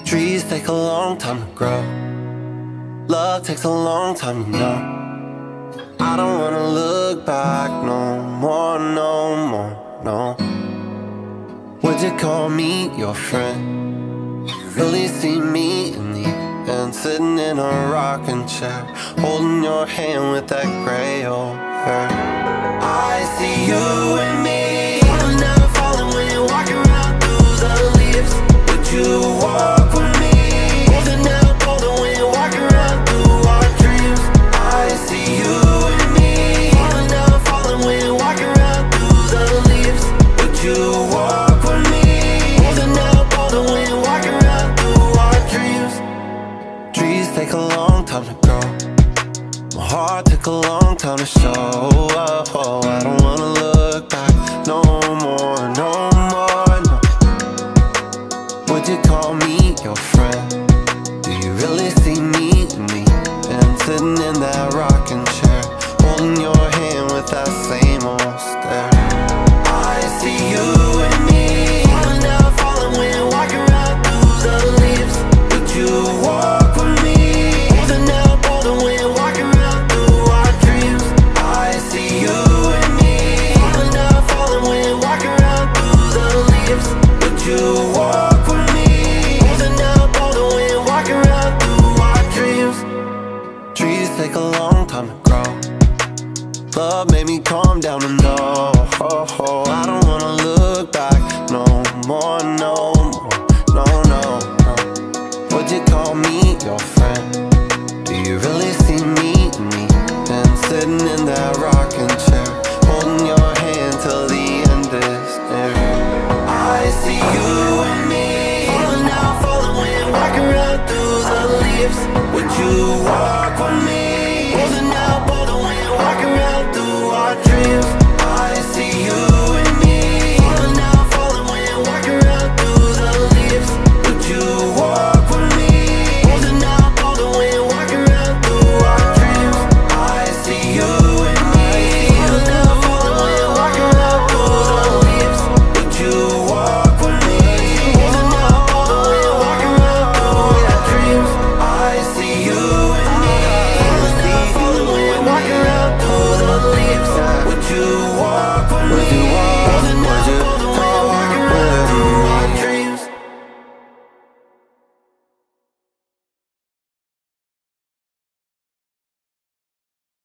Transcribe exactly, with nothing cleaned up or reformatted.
Trees take a long time to grow. Love takes a long time, you know. I don't wanna look back no more, no more, no. Would you call me your friend? You really see me in the end, sitting in a rocking chair, holding your hand with that gray old hair. I see you and me, falling down, falling when you walk around through the leaves. Would you walk with me? Holding out, holding when you walk around through our dreams. I see you and me, falling down, falling when you walk around through the leaves. Would you walk with me? Holding out, holding when you walk around through our dreams. Trees take a long time to grow. My heart took a long time to show. Oh, I don't wanna look back no more, no more, no. Would you call me your friend? Do you really see me in me? And sitting in that rocking chair, holding your hand with that same old stare. I see you and me, falling down, falling when you walk around through the leaves. Would you walk with me? Holding out, holding when you walk around through our dreams. I see you and me, falling down, falling when you walk around through the leaves. Would you walk with me? Holding out, holding when you walk around through our dreams. Trees take a long time to grow. Love made me calm down and know, oh, oh, I don't wanna look back no more, no more, no, no, no. Would you call me your friend? Do you really see me in me? And sitting in that rocking chair, holding your hand till the end is near. I see you and me, falling out, falling when you walk around through the leaves. Would you walk with me?